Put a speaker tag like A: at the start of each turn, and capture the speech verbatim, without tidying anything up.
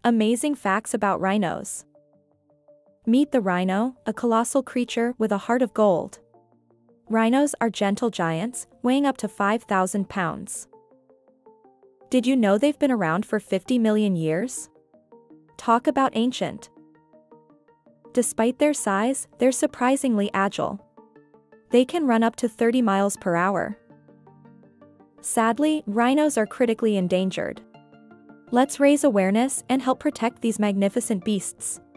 A: Amazing facts about rhinos. Meet the rhino, a colossal creature with a heart of gold. Rhinos are gentle giants, weighing up to five thousand pounds. Did you know they've been around for fifty million years? Talk about ancient. Despite their size, they're surprisingly agile. They can run up to thirty miles per hour. Sadly, rhinos are critically endangered. Let's raise awareness and help protect these magnificent beasts.